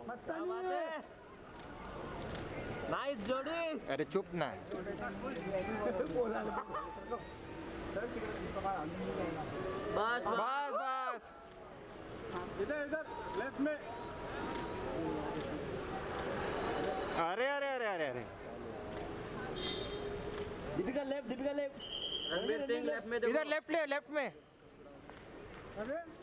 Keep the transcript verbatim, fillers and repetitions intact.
Nice जोड़ी। अरे चुप ना। बस बस बस। इधर इधर लेफ्ट में। अरे अरे अरे अरे अरे Deepika left, Deepika left. Ranveer Singh left में देखो। इधर लेफ्ट ले, लेफ्ट में। अरे